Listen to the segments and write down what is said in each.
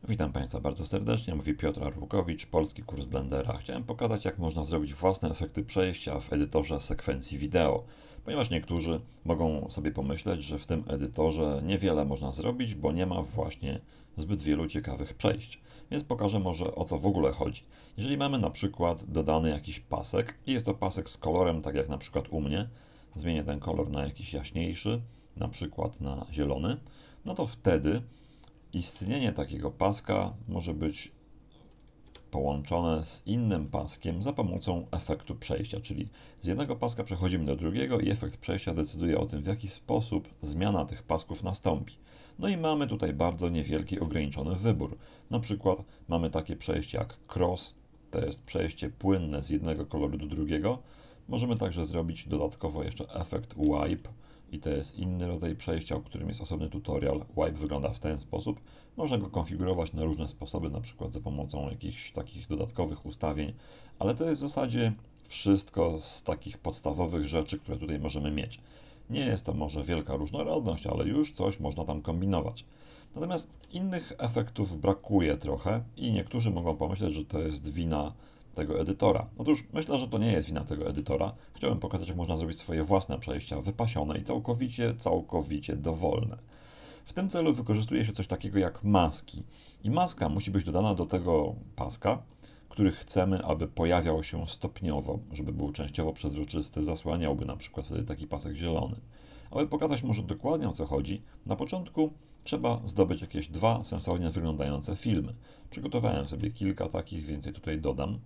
Witam Państwa bardzo serdecznie, mówi Piotr Arłukowicz, polski kurs Blendera. Chciałem pokazać, jak można zrobić własne efekty przejścia w edytorze sekwencji wideo, ponieważ niektórzy mogą sobie pomyśleć, że w tym edytorze niewiele można zrobić, bo nie ma właśnie zbyt wielu ciekawych przejść. Więc pokażę może, o co w ogóle chodzi. Jeżeli mamy na przykład dodany jakiś pasek i jest to pasek z kolorem, tak jak na przykład u mnie, zmienię ten kolor na jakiś jaśniejszy, na przykład na zielony, no to wtedy istnienie takiego paska może być połączone z innym paskiem za pomocą efektu przejścia, czyli z jednego paska przechodzimy do drugiego i efekt przejścia decyduje o tym, w jaki sposób zmiana tych pasków nastąpi. No i mamy tutaj bardzo niewielki, ograniczony wybór. Na przykład mamy takie przejście jak cross, to jest przejście płynne z jednego koloru do drugiego. Możemy także zrobić dodatkowo jeszcze efekt wipe, i to jest inny rodzaj przejścia, o którym jest osobny tutorial. Wipe wygląda w ten sposób. Można go konfigurować na różne sposoby, na przykład za pomocą jakichś takich dodatkowych ustawień, ale to jest w zasadzie wszystko z takich podstawowych rzeczy, które tutaj możemy mieć. Nie jest to może wielka różnorodność, ale już coś można tam kombinować. Natomiast innych efektów brakuje trochę i niektórzy mogą pomyśleć, że to jest wina tego edytora. Otóż myślę, że to nie jest wina tego edytora. Chciałem pokazać, jak można zrobić swoje własne przejścia wypasione i całkowicie dowolne. W tym celu wykorzystuje się coś takiego jak maski. I maska musi być dodana do tego paska, który chcemy, aby pojawiał się stopniowo, żeby był częściowo przezroczysty, zasłaniałby na przykład wtedy taki pasek zielony. Aby pokazać może dokładnie, o co chodzi, na początku trzeba zdobyć jakieś dwa sensownie wyglądające filmy. Przygotowałem sobie kilka takich, więcej tutaj dodam.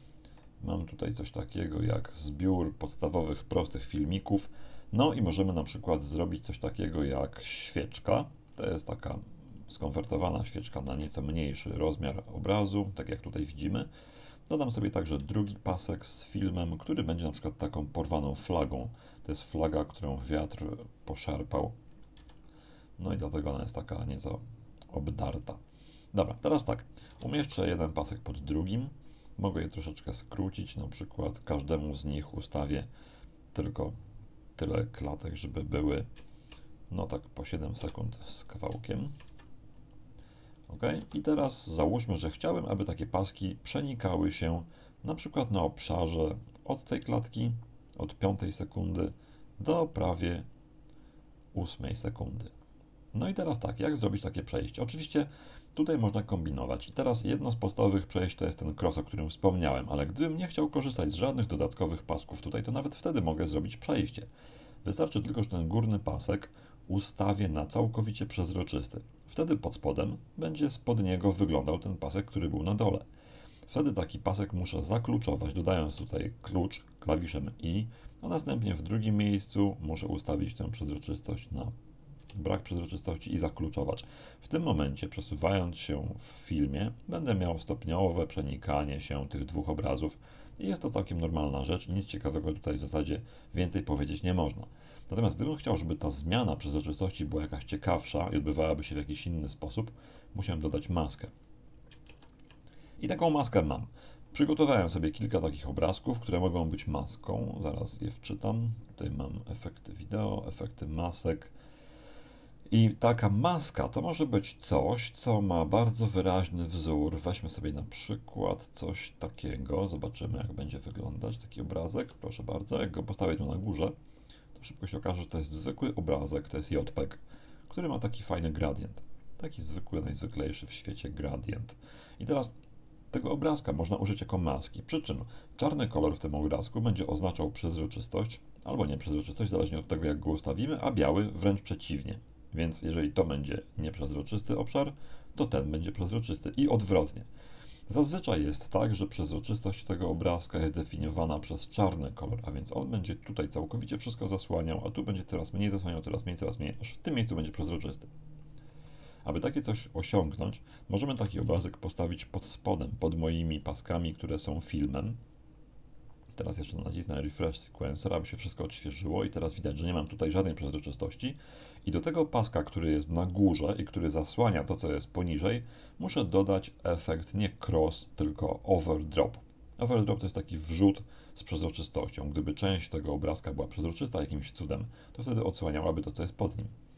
Mam tutaj coś takiego jak zbiór podstawowych, prostych filmików. No i możemy na przykład zrobić coś takiego jak świeczka. To jest taka skonwertowana świeczka na nieco mniejszy rozmiar obrazu, tak jak tutaj widzimy. Dodam sobie także drugi pasek z filmem, który będzie na przykład taką porwaną flagą. To jest flaga, którą wiatr poszarpał. No i dlatego ona jest taka nieco obdarta. Dobra, teraz tak. Umieszczę jeden pasek pod drugim. Mogę je troszeczkę skrócić, na przykład każdemu z nich ustawię tylko tyle klatek, żeby były no tak po 7 sekund z kawałkiem. OK. I teraz załóżmy, że chciałem, aby takie paski przenikały się na przykład na obszarze od tej klatki, od 5 sekundy do prawie 8 sekundy. No i teraz tak, jak zrobić takie przejście? Oczywiście tutaj można kombinować. I teraz jedno z podstawowych przejść to jest ten cross, o którym wspomniałem, ale gdybym nie chciał korzystać z żadnych dodatkowych pasków tutaj, to nawet wtedy mogę zrobić przejście. Wystarczy tylko, że ten górny pasek ustawię na całkowicie przezroczysty. Wtedy pod spodem będzie spod niego wyglądał ten pasek, który był na dole. Wtedy taki pasek muszę zakluczować, dodając tutaj klucz klawiszem I, a następnie w drugim miejscu muszę ustawić tę przezroczystość na brak przezroczystości i zakluczować. W tym momencie, przesuwając się w filmie, będę miał stopniowe przenikanie się tych dwóch obrazów i jest to całkiem normalna rzecz, nic ciekawego tutaj w zasadzie więcej powiedzieć nie można. Natomiast gdybym chciał, żeby ta zmiana przezroczystości była jakaś ciekawsza i odbywałaby się w jakiś inny sposób, musiałem dodać maskę. I taką maskę mam. Przygotowałem sobie kilka takich obrazków, które mogą być maską. Zaraz je wczytam. Tutaj mam efekty wideo, efekty masek. I taka maska to może być coś, co ma bardzo wyraźny wzór. Weźmy sobie na przykład coś takiego. Zobaczymy, jak będzie wyglądać taki obrazek. Proszę bardzo, jak go postawię tu na górze, to szybko się okaże, że to jest zwykły obrazek, to jest JPEG, który ma taki fajny gradient. Taki zwykły, najzwyklejszy w świecie gradient. I teraz tego obrazka można użyć jako maski, przy czym czarny kolor w tym obrazku będzie oznaczał przezroczystość albo nieprzezroczystość, zależnie od tego, jak go ustawimy, a biały wręcz przeciwnie. Więc jeżeli to będzie nieprzezroczysty obszar, to ten będzie przezroczysty i odwrotnie. Zazwyczaj jest tak, że przezroczystość tego obrazka jest definiowana przez czarny kolor, a więc on będzie tutaj całkowicie wszystko zasłaniał, a tu będzie coraz mniej zasłaniał, coraz mniej, aż w tym miejscu będzie przezroczysty. Aby takie coś osiągnąć, możemy taki obrazek postawić pod spodem, pod moimi paskami, które są filmem. Teraz jeszcze nacisnę Refresh Sequencer, aby się wszystko odświeżyło i teraz widać, że nie mam tutaj żadnej przezroczystości. I do tego paska, który jest na górze i który zasłania to, co jest poniżej, muszę dodać efekt nie cross, tylko overdrop. Overdrop to jest taki wrzut z przezroczystością. Gdyby część tego obrazka była przezroczysta jakimś cudem, to wtedy odsłaniałaby to, co jest pod nim.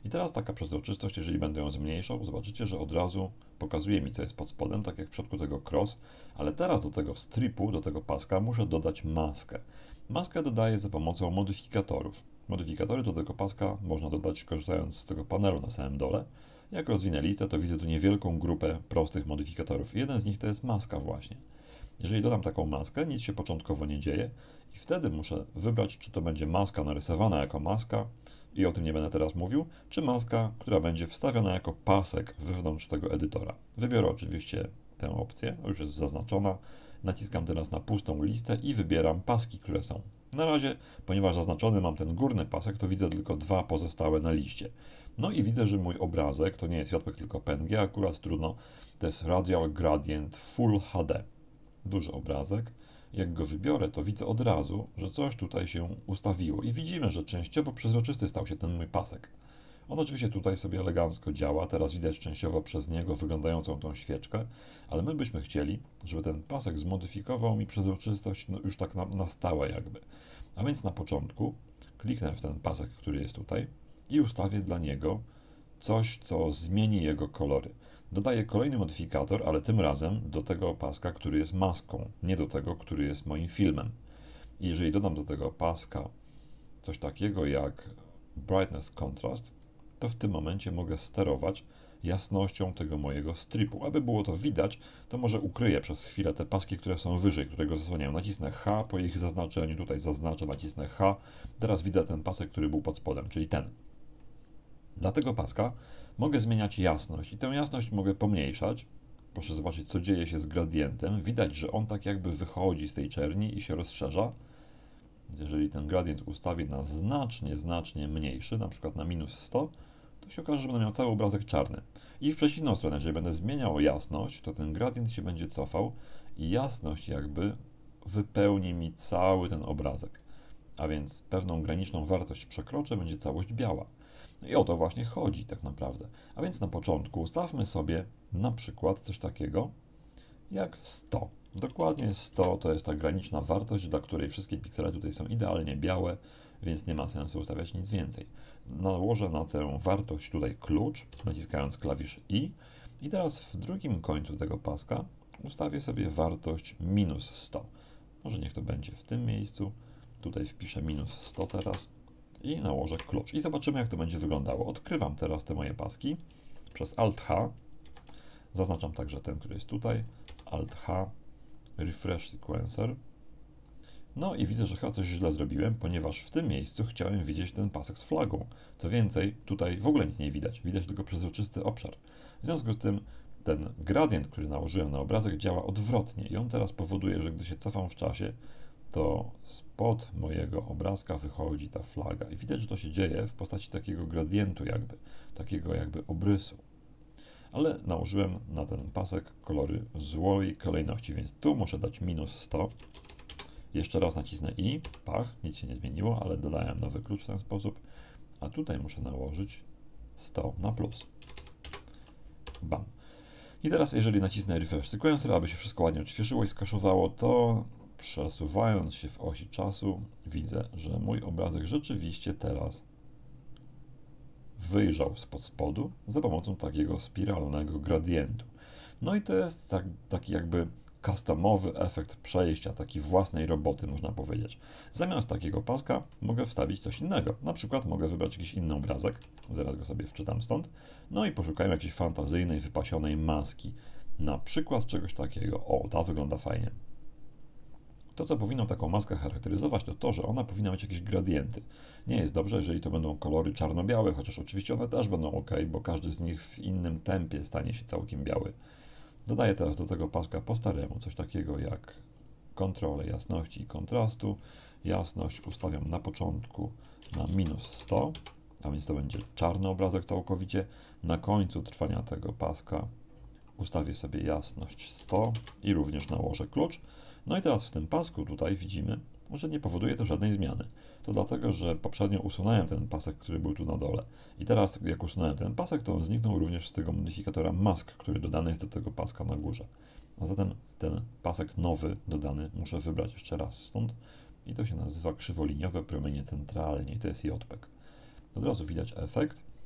I teraz taka przezroczystość, jeżeli będę ją zmniejszał, zobaczycie, że od razu pokazuje mi, co jest pod spodem, tak jak w przypadku tego cross, ale teraz do tego stripu, do tego paska muszę dodać maskę. Maskę dodaję za pomocą modyfikatorów. Modyfikatory do tego paska można dodać korzystając z tego panelu na samym dole. Jak rozwinę listę, to widzę tu niewielką grupę prostych modyfikatorów. Jeden z nich to jest maska właśnie. Jeżeli dodam taką maskę, nic się początkowo nie dzieje i wtedy muszę wybrać, czy to będzie maska narysowana jako maska i o tym nie będę teraz mówił, czy maska, która będzie wstawiona jako pasek wewnątrz tego edytora. Wybiorę oczywiście tę opcję, już jest zaznaczona. Naciskam teraz na pustą listę i wybieram paski, które są. Na razie, ponieważ zaznaczony mam ten górny pasek, to widzę tylko dwa pozostałe na liście. No i widzę, że mój obrazek to nie jest JPEG, tylko PNG, akurat trudno, to jest Radial Gradient Full HD. Duży obrazek. Jak go wybiorę, to widzę od razu, że coś tutaj się ustawiło i widzimy, że częściowo przezroczysty stał się ten mój pasek. On oczywiście tutaj sobie elegancko działa, teraz widać częściowo przez niego wyglądającą tą świeczkę, ale my byśmy chcieli, żeby ten pasek zmodyfikował mi przezroczystość już tak na stałe jakby. A więc na początku kliknę w ten pasek, który jest tutaj i ustawię dla niego coś, co zmieni jego kolory. Dodaję kolejny modyfikator, ale tym razem do tego paska, który jest maską, nie do tego, który jest moim filmem. I jeżeli dodam do tego paska coś takiego jak Brightness Contrast, to w tym momencie mogę sterować jasnością tego mojego stripu. Aby było to widać, to może ukryję przez chwilę te paski, które są wyżej, które go zasłaniają. Nacisnę H po ich zaznaczeniu, tutaj zaznaczę, nacisnę H. Teraz widzę ten pasek, który był pod spodem, czyli ten. Dla tego paska mogę zmieniać jasność i tę jasność mogę pomniejszać. Proszę zobaczyć, co dzieje się z gradientem. Widać, że on tak jakby wychodzi z tej czerni i się rozszerza. Jeżeli ten gradient ustawię na znacznie mniejszy, na przykład na minus 100, to się okaże, że będę miał cały obrazek czarny. I w przeciwną stronę, jeżeli będę zmieniał jasność, to ten gradient się będzie cofał i jasność jakby wypełni mi cały ten obrazek. A więc pewną graniczną wartość przekroczę, będzie całość biała. I o to właśnie chodzi tak naprawdę. A więc na początku ustawmy sobie na przykład coś takiego jak 100. Dokładnie 100 to jest ta graniczna wartość, dla której wszystkie piksele tutaj są idealnie białe, więc nie ma sensu ustawiać nic więcej. Nałożę na tę wartość tutaj klucz, naciskając klawisz I i teraz w drugim końcu tego paska ustawię sobie wartość minus 100. Może niech to będzie w tym miejscu. Tutaj wpiszę minus 100 teraz i nałożę klucz. I zobaczymy, jak to będzie wyglądało. Odkrywam teraz te moje paski przez Alt-H. Zaznaczam także ten, który jest tutaj. Alt-H, Refresh Sequencer. No i widzę, że chyba coś źle zrobiłem, ponieważ w tym miejscu chciałem widzieć ten pasek z flagą. Co więcej, tutaj w ogóle nic nie widać. Widać tylko przezroczysty obszar. W związku z tym ten gradient, który nałożyłem na obrazek, działa odwrotnie i on teraz powoduje, że gdy się cofam w czasie, to spod mojego obrazka wychodzi ta flaga i widać, że to się dzieje w postaci takiego gradientu takiego jakby obrysu. Ale nałożyłem na ten pasek kolory w złej kolejności, więc tu muszę dać minus 100. Jeszcze raz nacisnę I, pach, nic się nie zmieniło, ale dodałem nowy klucz w ten sposób, a tutaj muszę nałożyć 100 na plus. Bam. I teraz jeżeli nacisnę Refresh Sequencer, aby się wszystko ładnie odświeżyło i skaszowało, to przesuwając się w osi czasu, widzę, że mój obrazek rzeczywiście teraz wyjrzał spod spodu za pomocą takiego spiralnego gradientu. No i to jest taki jakby customowy efekt przejścia, taki własnej roboty, można powiedzieć. Zamiast takiego paska mogę wstawić coś innego. Na przykład mogę wybrać jakiś inny obrazek, zaraz go sobie wczytam stąd, no i poszukajmy jakiejś fantazyjnej, wypasionej maski. Na przykład czegoś takiego. O, ta wygląda fajnie. To, co powinno taką maskę charakteryzować, to to, że ona powinna mieć jakieś gradienty. Nie jest dobrze, jeżeli to będą kolory czarno-białe, chociaż oczywiście one też będą ok, bo każdy z nich w innym tempie stanie się całkiem biały. Dodaję teraz do tego paska po staremu coś takiego jak kontrolę jasności i kontrastu. Jasność ustawiam na początku na minus 100, a więc to będzie czarny obrazek całkowicie. Na końcu trwania tego paska ustawię sobie jasność 100 i również nałożę klucz. No i teraz w tym pasku tutaj widzimy, że nie powoduje to żadnej zmiany. To dlatego, że poprzednio usunąłem ten pasek, który był tu na dole. I teraz jak usunąłem ten pasek, to on zniknął również z tego modyfikatora mask, który dodany jest do tego paska na górze. A zatem ten pasek nowy dodany muszę wybrać jeszcze raz stąd. I to się nazywa krzywoliniowe promienie centralnie i to jest JPEG. Od razu widać efekt,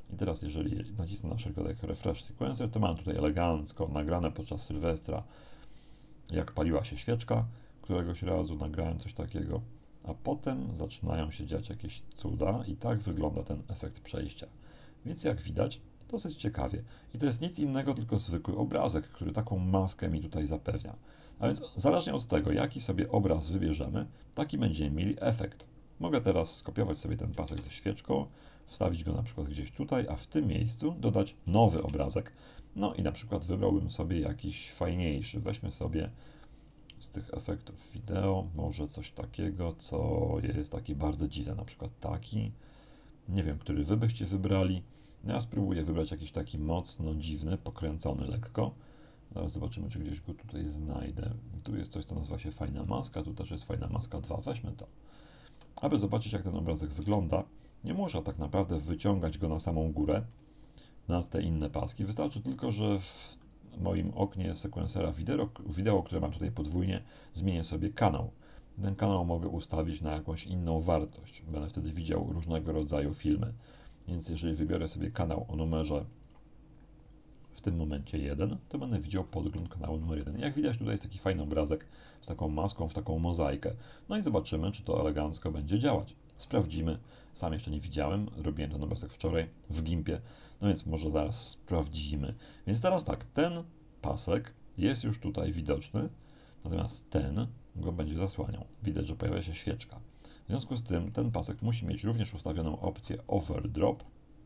I teraz jeżeli nacisnę na wszelki wypadek refresh sequencer, to mam tutaj elegancko nagrane podczas Sylwestra, jak paliła się świeczka, któregoś razu nagrałem coś takiego, a potem zaczynają się dziać jakieś cuda i tak wygląda ten efekt przejścia. Więc jak widać, dosyć ciekawie. I to jest nic innego, tylko zwykły obrazek, który taką maskę mi tutaj zapewnia. A więc zależnie od tego, jaki sobie obraz wybierzemy, taki będziemy mieli efekt. Mogę teraz skopiować sobie ten pasek ze świeczką, wstawić go na przykład gdzieś tutaj, a w tym miejscu dodać nowy obrazek. No i na przykład wybrałbym sobie jakiś fajniejszy. Weźmy sobie z tych efektów wideo może coś takiego, co jest takie bardzo dziwne, na przykład taki. Nie wiem, który wy byście wybrali. No ja spróbuję wybrać jakiś taki mocno dziwny, pokręcony lekko. Zaraz zobaczymy, czy gdzieś go tutaj znajdę. Tu jest coś, co nazywa się fajna maska, tu też jest fajna maska 2. Weźmy to. Aby zobaczyć, jak ten obrazek wygląda, nie muszę tak naprawdę wyciągać go na samą górę, nad te inne paski. Wystarczy tylko, że w moim oknie sequencera wideo, które mam tutaj podwójnie, zmienię sobie kanał. Ten kanał mogę ustawić na jakąś inną wartość. Będę wtedy widział różnego rodzaju filmy. Więc jeżeli wybiorę sobie kanał o numerze w tym momencie 1, to będę widział podgląd kanału numer 1. Jak widać, tutaj jest taki fajny obrazek z taką maską, w taką mozaikę. No i zobaczymy, czy to elegancko będzie działać. Sprawdzimy. Sam jeszcze nie widziałem. Robiłem ten obrazek wczoraj w Gimpie. No więc może zaraz sprawdzimy. Więc teraz tak, ten pasek jest już tutaj widoczny, natomiast ten go będzie zasłaniał. Widać, że pojawia się świeczka. W związku z tym ten pasek musi mieć również ustawioną opcję Overdrop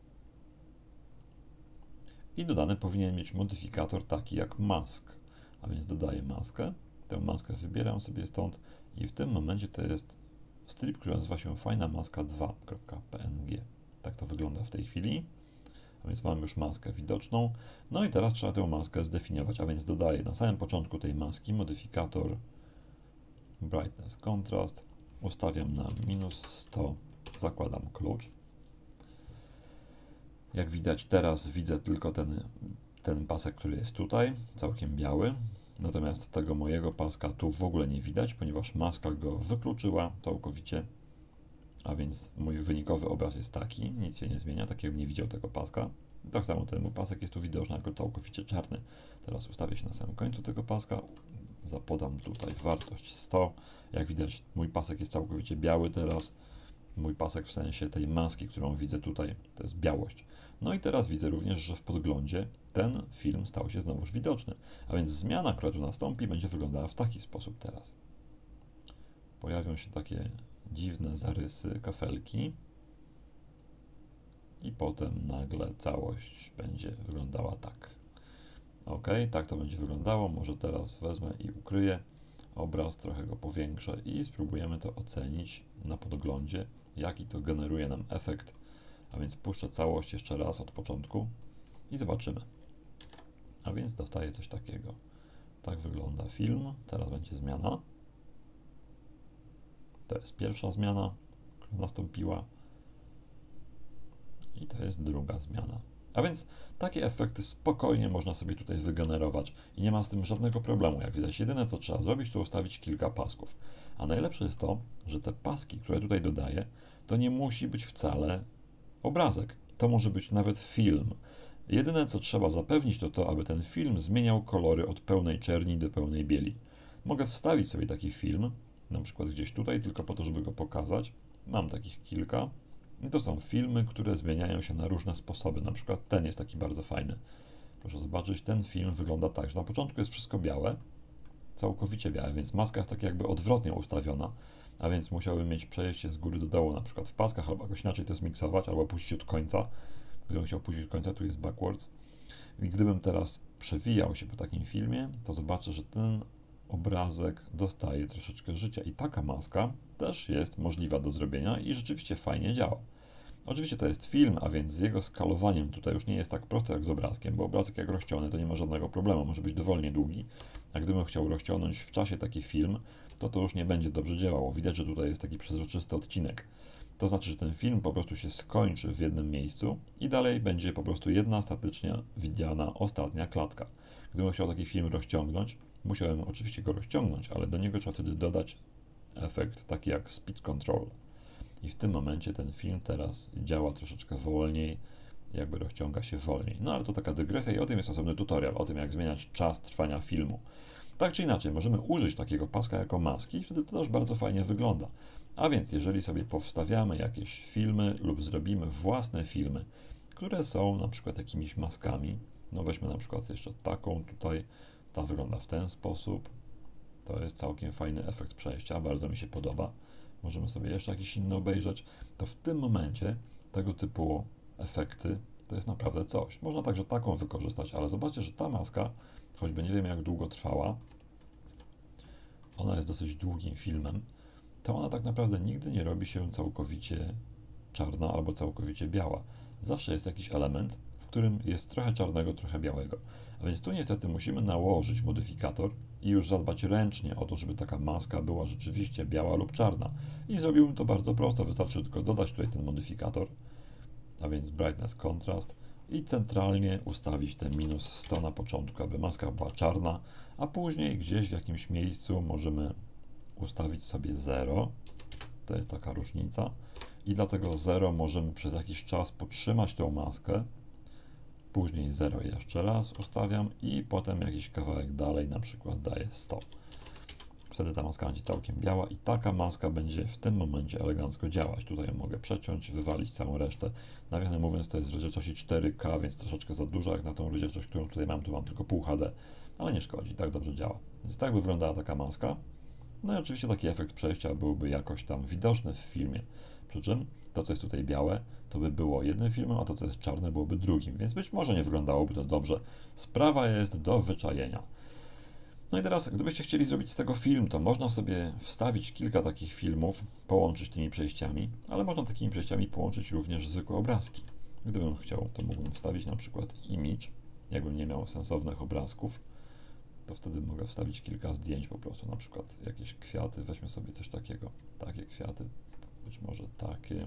i dodany powinien mieć modyfikator taki jak mask. A więc dodaję maskę, tę maskę wybieram sobie stąd i w tym momencie to jest strip, który nazywa się fajna maska 2.png. Tak to wygląda w tej chwili. A więc mam już maskę widoczną. No i teraz trzeba tę maskę zdefiniować, a więc dodaję na samym początku tej maski modyfikator Brightness Contrast. Ustawiam na -100, zakładam klucz. Jak widać teraz widzę tylko ten pasek, który jest tutaj, całkiem biały. Natomiast tego mojego paska tu w ogóle nie widać, ponieważ maska go wykluczyła całkowicie. A więc mój wynikowy obraz jest taki, nic się nie zmienia, tak jakbym nie widział tego paska. Tak samo ten mój pasek jest tu widoczny jako całkowicie czarny. Teraz ustawię się na samym końcu tego paska, zapodam tutaj wartość 100. Jak widać, mój pasek jest całkowicie biały teraz. Mój pasek w sensie tej maski, którą widzę tutaj, to jest białość. No i teraz widzę również, że w podglądzie ten film stał się znowuż widoczny. A więc zmiana, która tu nastąpi, będzie wyglądała w taki sposób teraz. Pojawią się takie dziwne zarysy, kafelki i potem nagle całość będzie wyglądała tak. Ok, tak to będzie wyglądało. Może teraz wezmę i ukryję obraz, trochę go powiększę i spróbujemy to ocenić na podglądzie, jaki to generuje nam efekt. A więc puszczę całość jeszcze raz od początku i zobaczymy. A więc dostaję coś takiego. Tak wygląda film. Teraz będzie zmiana. To jest pierwsza zmiana, która nastąpiła. I to jest druga zmiana. A więc takie efekty spokojnie można sobie tutaj wygenerować i nie ma z tym żadnego problemu. Jak widać, jedyne co trzeba zrobić, to ustawić kilka pasków. A najlepsze jest to, że te paski, które tutaj dodaję, to nie musi być wcale obrazek. To może być nawet film. Jedyne co trzeba zapewnić, to to, aby ten film zmieniał kolory od pełnej czerni do pełnej bieli. Mogę wstawić sobie taki film, na przykład gdzieś tutaj, tylko po to, żeby go pokazać. Mam takich kilka. I to są filmy, które zmieniają się na różne sposoby. Na przykład ten jest taki bardzo fajny. Proszę zobaczyć, ten film wygląda tak, że na początku jest wszystko białe, całkowicie białe, więc maska jest tak jakby odwrotnie ustawiona, a więc musiałbym mieć przejście z góry do dołu, na przykład w paskach, albo jakoś inaczej to zmiksować, albo puścić od końca. Gdybym chciał puścić od końca, tu jest backwards. I gdybym teraz przewijał się po takim filmie, to zobaczę, że ten obrazek dostaje troszeczkę życia i taka maska też jest możliwa do zrobienia i rzeczywiście fajnie działa. Oczywiście to jest film, a więc z jego skalowaniem tutaj już nie jest tak prosto jak z obrazkiem, bo obrazek jak rozciągnę to nie ma żadnego problemu, może być dowolnie długi, a gdybym chciał rozciągnąć w czasie taki film, to już nie będzie dobrze działało. Widać, że tutaj jest taki przezroczysty odcinek. To znaczy, że ten film po prostu się skończy w jednym miejscu i dalej będzie po prostu jedna statycznie widziana ostatnia klatka. Gdybym chciał taki film rozciągnąć, musiałem oczywiście go rozciągnąć, ale do niego trzeba wtedy dodać efekt taki jak speed control. I w tym momencie ten film teraz działa troszeczkę wolniej jakby rozciąga się wolniej. No ale to taka dygresja i o tym jest osobny tutorial, o tym jak zmieniać czas trwania filmu. Tak czy inaczej, możemy użyć takiego paska jako maski i wtedy to też bardzo fajnie wygląda. A więc jeżeli sobie powstawiamy jakieś filmy lub zrobimy własne filmy, które są na przykład jakimiś maskami, no weźmy na przykład jeszcze taką tutaj, ta wygląda w ten sposób, to jest całkiem fajny efekt przejścia, bardzo mi się podoba. Możemy sobie jeszcze jakiś inny obejrzeć, to w tym momencie tego typu efekty to jest naprawdę coś. Można także taką wykorzystać, ale zobaczcie, że ta maska, choćby nie wiem jak długo trwała, ona jest dosyć długim filmem, to ona tak naprawdę nigdy nie robi się całkowicie czarna albo całkowicie biała. Zawsze jest jakiś element, w którym jest trochę czarnego, trochę białego. A więc tu niestety musimy nałożyć modyfikator i już zadbać ręcznie o to, żeby taka maska była rzeczywiście biała lub czarna. I zrobiłbym to bardzo prosto, wystarczy tylko dodać tutaj ten modyfikator, a więc brightness contrast i centralnie ustawić te minus 100 na początku, aby maska była czarna, a później gdzieś w jakimś miejscu możemy ustawić sobie 0, to jest taka różnica i dlatego 0 możemy przez jakiś czas podtrzymać tą maskę, później 0 jeszcze raz ustawiam i potem jakiś kawałek dalej na przykład daję 100. Wtedy ta maska będzie całkiem biała i taka maska będzie w tym momencie elegancko działać. Tutaj ją mogę przeciąć, wywalić całą resztę. Nawiasem mówiąc, to jest w rozdzielczości 4K, więc troszeczkę za dużo jak na tą rozdzielczość, którą tutaj mam. Tu mam tylko pół HD, ale nie szkodzi, tak dobrze działa. Więc tak by wyglądała taka maska. No i oczywiście taki efekt przejścia byłby jakoś tam widoczny w filmie. Przy czym to, co jest tutaj białe, to by było jednym filmem, a to, co jest czarne, byłoby drugim, więc być może nie wyglądałoby to dobrze. Sprawa jest do wyczajenia. No i teraz, gdybyście chcieli zrobić z tego film, to można sobie wstawić kilka takich filmów, połączyć tymi przejściami, ale można takimi przejściami połączyć również zwykłe obrazki. Gdybym chciał, to mógłbym wstawić na przykład image, jakbym nie miał sensownych obrazków, to wtedy mogę wstawić kilka zdjęć po prostu, na przykład jakieś kwiaty, weźmy sobie coś takiego, takie kwiaty, być może takie,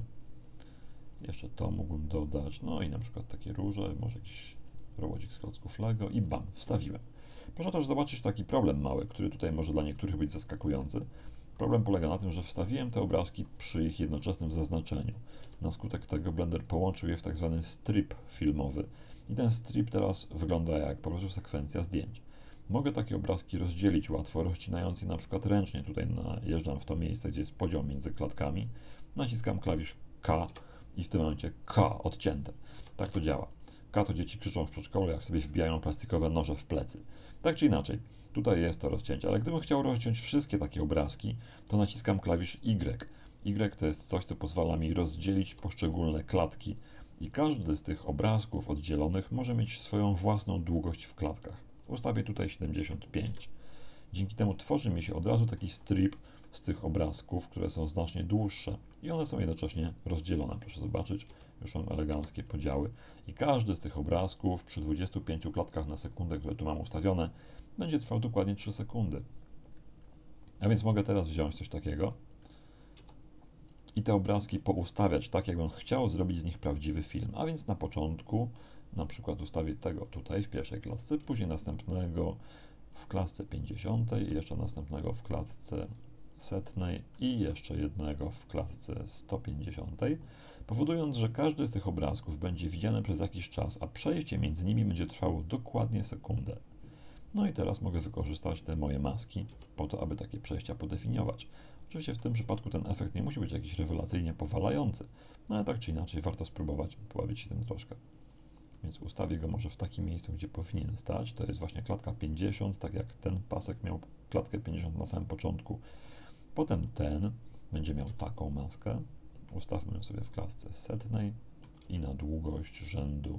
jeszcze to mógłbym dodać, no i na przykład takie róże, może jakiś robocik z klocków Lego i bam, wstawiłem. Proszę też zobaczyć taki problem mały, który tutaj może dla niektórych być zaskakujący. Problem polega na tym, że wstawiłem te obrazki przy ich jednoczesnym zaznaczeniu. Na skutek tego Blender połączył je w tak zwany strip filmowy i ten strip teraz wygląda jak po prostu sekwencja zdjęć. Mogę takie obrazki rozdzielić łatwo, rozcinając je na przykład ręcznie. Tutaj najeżdżam w to miejsce, gdzie jest podział między klatkami, naciskam klawisz K i w tym momencie K odcięte. Tak to działa. K to dzieci krzyczą w przedszkolu, jak sobie wbijają plastikowe noże w plecy. Tak czy inaczej, tutaj jest to rozcięcie, ale gdybym chciał rozciąć wszystkie takie obrazki, to naciskam klawisz Y. Y to jest coś, co pozwala mi rozdzielić poszczególne klatki i każdy z tych obrazków oddzielonych może mieć swoją własną długość w klatkach. Ustawię tutaj 75. Dzięki temu tworzy mi się od razu taki strip z tych obrazków, które są znacznie dłuższe i one są jednocześnie rozdzielone. Proszę zobaczyć, już mam eleganckie podziały i każdy z tych obrazków przy 25 klatkach na sekundę, które tu mam ustawione, będzie trwał dokładnie 3 sekundy. A więc mogę teraz wziąć coś takiego i te obrazki poustawiać tak, jakbym chciał zrobić z nich prawdziwy film. A więc na początku na przykład ustawię tego tutaj w pierwszej klatce, później następnego w klatce 50, jeszcze następnego w klatce 100 i jeszcze jednego w klatce 150, powodując, że każdy z tych obrazków będzie widziany przez jakiś czas, a przejście między nimi będzie trwało dokładnie sekundę. No i teraz mogę wykorzystać te moje maski po to, aby takie przejścia podefiniować. Oczywiście w tym przypadku ten efekt nie musi być jakiś rewelacyjnie powalający, no ale tak czy inaczej warto spróbować pobawić się tym troszkę. Więc ustawię go może w takim miejscu, gdzie powinien stać. To jest właśnie klatka 50, tak jak ten pasek miał klatkę 50 na samym początku. Potem ten będzie miał taką maskę. Ustawmy ją sobie w klatce 100 i na długość rzędu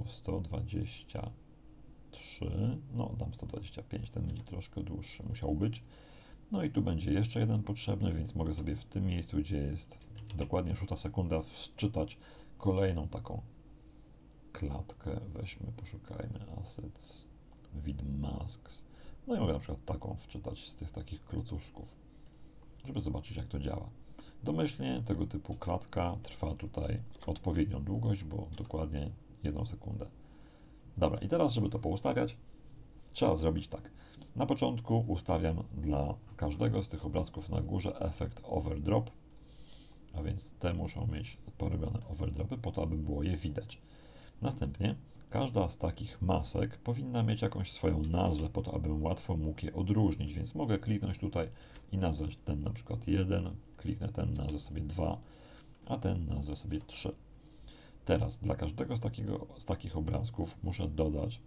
123, no dam 125, ten będzie troszkę dłuższy, musiał być. No i tu będzie jeszcze jeden potrzebny, więc mogę sobie w tym miejscu, gdzie jest dokładnie 6 sekunda, wczytać kolejną taką klatkę. Weźmy, poszukajmy assets, vid masks. No i mogę na przykład taką wczytać z tych takich klocuszków, żeby zobaczyć, jak to działa. Domyślnie tego typu klatka trwa tutaj odpowiednią długość, bo dokładnie 1 sekundę. Dobra, i teraz, żeby to poustawiać, trzeba zrobić tak. Na początku ustawiam dla każdego z tych obrazków na górze efekt overdrop, a więc te muszą mieć porobione overdropy po to, aby było je widać. Następnie każda z takich masek powinna mieć jakąś swoją nazwę po to, abym łatwo mógł je odróżnić, więc mogę kliknąć tutaj i nazwać ten na przykład 1, kliknę ten, nazwę sobie 2, a ten nazwę sobie 3. Teraz dla każdego z takich obrazków muszę dodać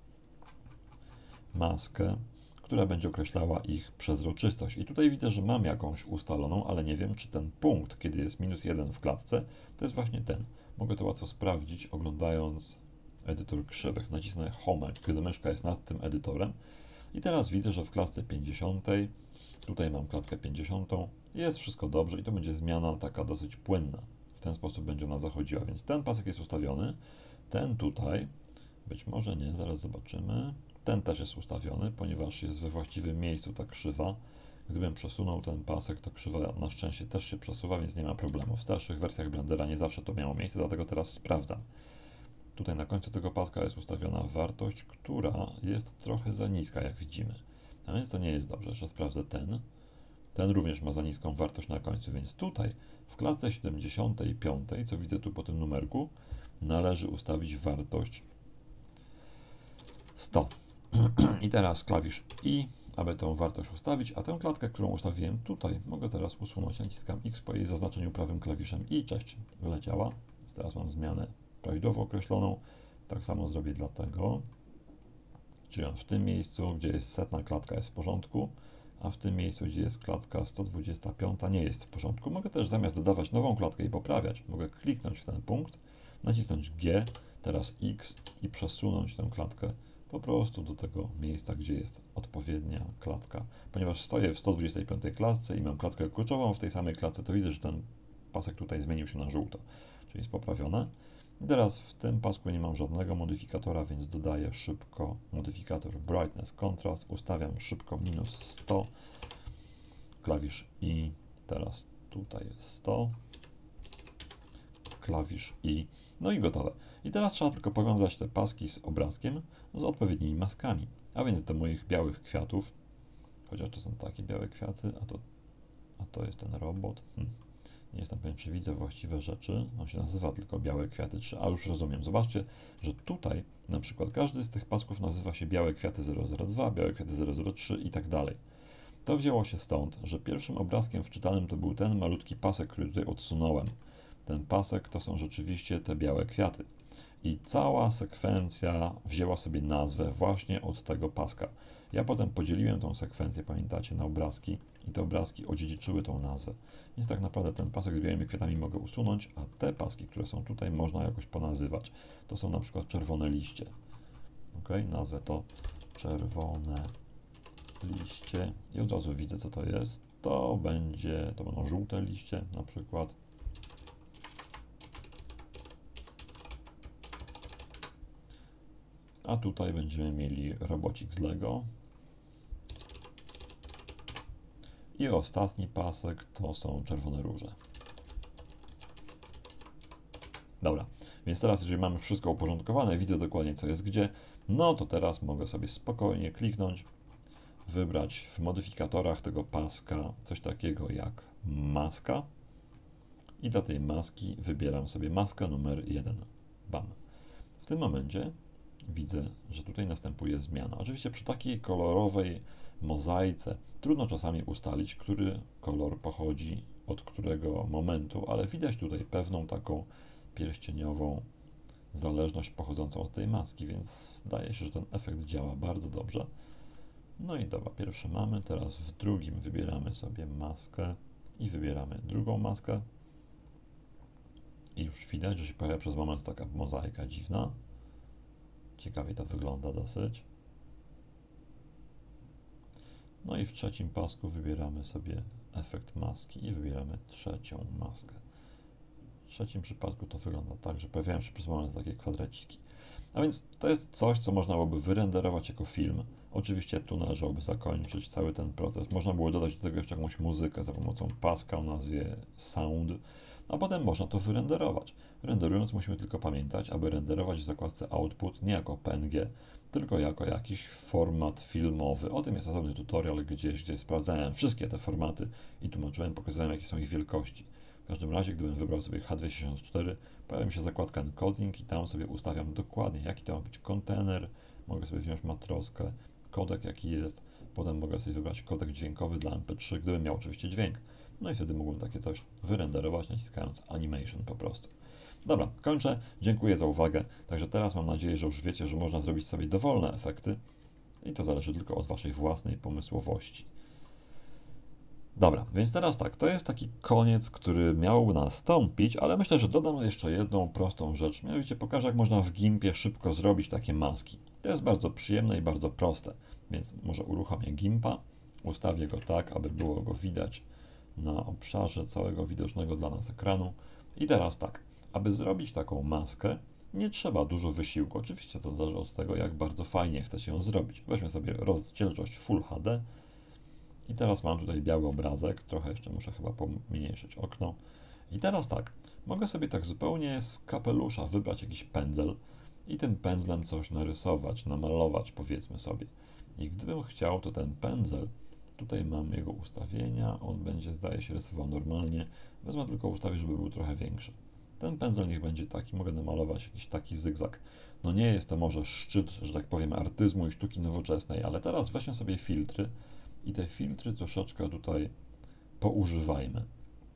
maskę, która będzie określała ich przezroczystość. I tutaj widzę, że mam jakąś ustaloną, ale nie wiem, czy ten punkt, kiedy jest -1 w klatce, to jest właśnie ten. Mogę to łatwo sprawdzić, oglądając edytor krzywych. Nacisnę Home, kiedy myszka jest nad tym edytorem. I teraz widzę, że w klatce 50, tutaj mam klatkę 50, jest wszystko dobrze i to będzie zmiana taka dosyć płynna. W ten sposób będzie ona zachodziła, więc ten pasek jest ustawiony, ten tutaj, być może nie, zaraz zobaczymy. Ten też jest ustawiony, ponieważ jest we właściwym miejscu ta krzywa. Gdybym przesunął ten pasek, to krzywa na szczęście też się przesuwa, więc nie ma problemu. W starszych wersjach Blendera nie zawsze to miało miejsce, dlatego teraz sprawdzam. Tutaj na końcu tego paska jest ustawiona wartość, która jest trochę za niska, jak widzimy. A więc to nie jest dobrze, że sprawdzę ten. Ten również ma za niską wartość na końcu, więc tutaj w klatce 75, co widzę tu po tym numerku, należy ustawić wartość 100. I teraz klawisz I, aby tą wartość ustawić, a tę klatkę, którą ustawiłem tutaj, mogę teraz usunąć. Naciskam X po jej zaznaczeniu prawym klawiszem i cześć, wyleciała. Więc teraz mam zmianę prawidłowo określoną. Tak samo zrobię dla tego. Czyli w tym miejscu, gdzie jest 100 klatka, jest w porządku, a w tym miejscu, gdzie jest klatka 125, nie jest w porządku. Mogę też zamiast dodawać nową klatkę i poprawiać, mogę kliknąć w ten punkt, nacisnąć G, teraz X i przesunąć tę klatkę po prostu do tego miejsca, gdzie jest odpowiednia klatka. Ponieważ stoję w 125 klatce i mam klatkę kluczową w tej samej klatce, to widzę, że ten pasek tutaj zmienił się na żółto, czyli jest poprawione. I teraz w tym pasku nie mam żadnego modyfikatora, więc dodaję szybko modyfikator Brightness Contrast, ustawiam szybko -100, klawisz I, teraz tutaj jest 100, klawisz I, no i gotowe. I teraz trzeba tylko powiązać te paski z obrazkiem z odpowiednimi maskami. A więc do moich białych kwiatów, chociaż to są takie białe kwiaty, a to jest ten robot. Nie jestem pewien, czy widzę właściwe rzeczy. On się nazywa tylko białe kwiaty 3, a już rozumiem. Zobaczcie, że tutaj na przykład każdy z tych pasków nazywa się białe kwiaty 002, białe kwiaty 003 i tak dalej. To wzięło się stąd, że pierwszym obrazkiem wczytanym to był ten malutki pasek, który tutaj odsunąłem. Ten pasek to są rzeczywiście te białe kwiaty. I cała sekwencja wzięła sobie nazwę właśnie od tego paska. Ja potem podzieliłem tą sekwencję, pamiętacie, na obrazki i te obrazki odziedziczyły tą nazwę. Więc tak naprawdę ten pasek z białymi kwiatami mogę usunąć, a te paski, które są tutaj, można jakoś ponazywać. To są na przykład czerwone liście. Ok, nazwę to czerwone liście i od razu widzę, co to jest. To będą żółte liście na przykład. A tutaj będziemy mieli robocik z Lego. I ostatni pasek to są czerwone róże. Dobra, więc teraz jeżeli mamy wszystko uporządkowane, widzę dokładnie co jest gdzie, no to teraz mogę sobie spokojnie kliknąć, wybrać w modyfikatorach tego paska coś takiego jak maska i dla tej maski wybieram sobie maskę numer 1. Bam. W tym momencie widzę, że tutaj następuje zmiana. Oczywiście przy takiej kolorowej mozaice trudno czasami ustalić, który kolor pochodzi od którego momentu, ale widać tutaj pewną taką pierścieniową zależność pochodzącą od tej maski, więc zdaje się, że ten efekt działa bardzo dobrze. No i dobra, pierwszy mamy, teraz w drugim wybieramy sobie maskę i wybieramy drugą maskę. I już widać, że się pojawia przez moment taka mozaika dziwna. Ciekawie to wygląda dosyć. No i w trzecim pasku wybieramy sobie efekt maski i wybieramy trzecią maskę. W trzecim przypadku to wygląda tak, że pojawiają się przez moment takie kwadraciki. A więc to jest coś, co można byłoby wyrenderować jako film. Oczywiście tu należałoby zakończyć cały ten proces. Można było dodać do tego jeszcze jakąś muzykę za pomocą paska o nazwie Sound, a potem można to wyrenderować. Renderując musimy tylko pamiętać, aby renderować w zakładce Output nie jako PNG, tylko jako jakiś format filmowy. O tym jest osobny tutorial gdzie sprawdzałem wszystkie te formaty i tłumaczyłem, pokazałem, jakie są ich wielkości. W każdym razie, gdybym wybrał sobie H264, pojawia mi się zakładka encoding i tam sobie ustawiam dokładnie, jaki to ma być kontener. Mogę sobie wziąć matroskę, kodek jaki jest, potem mogę sobie wybrać kodek dźwiękowy dla MP3, gdybym miał oczywiście dźwięk. No i wtedy mógłbym takie coś wyrenderować, naciskając animation po prostu. Dobra, kończę. Dziękuję za uwagę. Także teraz mam nadzieję, że już wiecie, że można zrobić sobie dowolne efekty i to zależy tylko od waszej własnej pomysłowości. Dobra, więc teraz tak, to jest taki koniec, który miał nastąpić, ale myślę, że dodam jeszcze jedną prostą rzecz. Mianowicie pokażę, jak można w Gimpie szybko zrobić takie maski. To jest bardzo przyjemne i bardzo proste, więc może uruchomię Gimpa, ustawię go tak, aby było go widać na obszarze całego widocznego dla nas ekranu. I teraz tak, aby zrobić taką maskę, nie trzeba dużo wysiłku. Oczywiście to zależy od tego, jak bardzo fajnie chcecie ją zrobić. Weźmy sobie rozdzielczość Full HD. I teraz mam tutaj biały obrazek, trochę jeszcze muszę chyba pomniejszyć okno. I teraz tak, mogę sobie tak zupełnie z kapelusza wybrać jakiś pędzel i tym pędzlem coś narysować, namalować powiedzmy sobie. I gdybym chciał, to ten pędzel, tutaj mam jego ustawienia, on będzie, zdaje się, rysował normalnie. Wezmę tylko ustawię, żeby był trochę większy. Ten pędzel niech będzie taki, mogę namalować jakiś taki zygzak. No nie jest to może szczyt, że tak powiem, artyzmu i sztuki nowoczesnej, ale teraz weźmy sobie filtry i te filtry troszeczkę tutaj poużywajmy.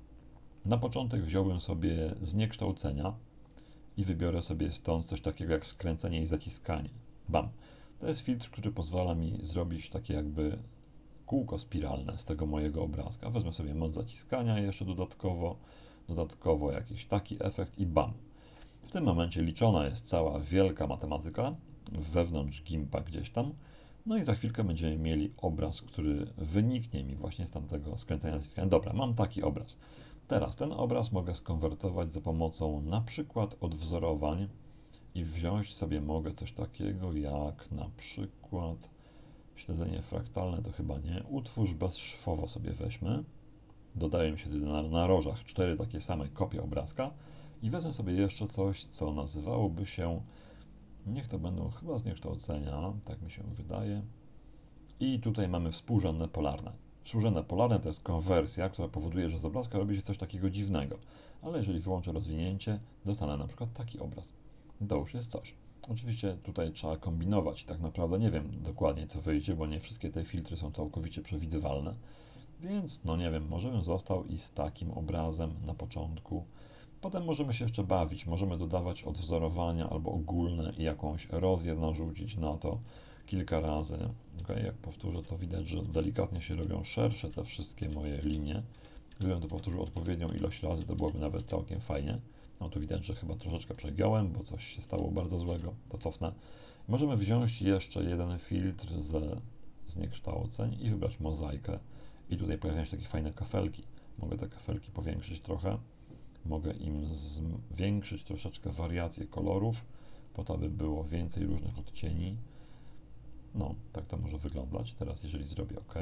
Na początek wziąłem sobie zniekształcenia i wybiorę sobie stąd coś takiego jak skręcenie i zaciskanie. Bam! To jest filtr, który pozwala mi zrobić takie jakby kółko spiralne z tego mojego obrazka. Wezmę sobie moc zaciskania jeszcze dodatkowo jakiś taki efekt i bam! W tym momencie liczona jest cała wielka matematyka wewnątrz Gimpa gdzieś tam. No i za chwilkę będziemy mieli obraz, który wyniknie mi właśnie z tamtego skręcenia zaciskania. Dobra, mam taki obraz. Teraz ten obraz mogę skonwertować za pomocą na przykład odwzorowań i wziąć sobie mogę coś takiego jak na przykład śledzenie fraktalne, to chyba nie. Utwórz bezszwowo sobie weźmy. Dodaję mi się na narożach 4 takie same kopie obrazka i wezmę sobie jeszcze coś, co nazywałoby się, niech to będą chyba zniekształcenia, tak mi się wydaje. I tutaj mamy współrzędne polarne. Współrzędne polarne to jest konwersja, która powoduje, że z obrazka robi się coś takiego dziwnego. Ale jeżeli wyłączę rozwinięcie, dostanę na przykład taki obraz. To już jest coś. Oczywiście tutaj trzeba kombinować. Tak naprawdę nie wiem dokładnie, co wyjdzie, bo nie wszystkie te filtry są całkowicie przewidywalne. Więc, no nie wiem, może bym został i z takim obrazem na początku. Potem możemy się jeszcze bawić, możemy dodawać odwzorowania albo ogólne i jakąś erozję narzucić na to kilka razy. Okay, jak powtórzę, to widać, że delikatnie się robią szersze te wszystkie moje linie. Gdybym to powtórzył odpowiednią ilość razy, to byłoby nawet całkiem fajnie. No tu widać, że chyba troszeczkę przegiąłem, bo coś się stało bardzo złego, to cofnę. Możemy wziąć jeszcze jeden filtr ze zniekształceń i wybrać mozaikę. I tutaj pojawiają się takie fajne kafelki. Mogę te kafelki powiększyć trochę. Mogę im zwiększyć troszeczkę wariację kolorów, po to, aby było więcej różnych odcieni. No, tak to może wyglądać. Teraz, jeżeli zrobię OK,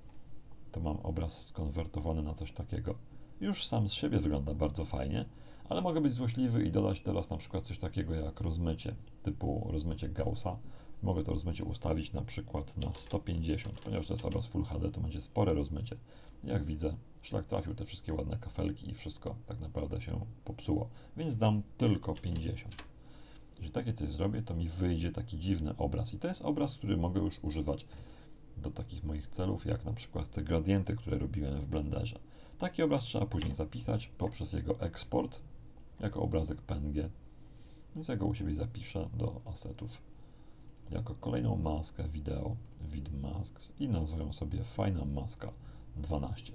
to mam obraz skonwertowany na coś takiego. Już sam z siebie wygląda bardzo fajnie, ale mogę być złośliwy i dodać teraz na przykład coś takiego jak rozmycie, typu rozmycie Gaussa. Mogę to rozmycie ustawić na przykład na 150, ponieważ to jest obraz Full HD, to będzie spore rozmycie. Jak widzę, szlak trafił te wszystkie ładne kafelki i wszystko tak naprawdę się popsuło, więc dam tylko 50. Jeżeli takie coś zrobię, to mi wyjdzie taki dziwny obraz i to jest obraz, który mogę już używać do takich moich celów, jak na przykład te gradienty, które robiłem w Blenderze. Taki obraz trzeba później zapisać poprzez jego eksport jako obrazek PNG, więc ja go u siebie zapiszę do asetów jako kolejną maskę wideo, vidmasks i nazwę ją sobie fajna maska 12.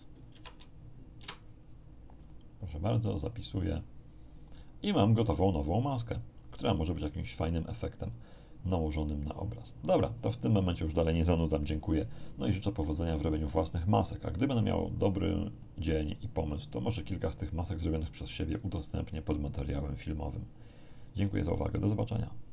Proszę bardzo, zapisuję i mam gotową nową maskę, która może być jakimś fajnym efektem nałożonym na obraz. Dobra, to w tym momencie już dalej nie zanudzam, dziękuję. No i życzę powodzenia w robieniu własnych masek, a gdy będę miał dobry dzień i pomysł, to może kilka z tych masek zrobionych przez siebie udostępnię pod materiałem filmowym. Dziękuję za uwagę, do zobaczenia.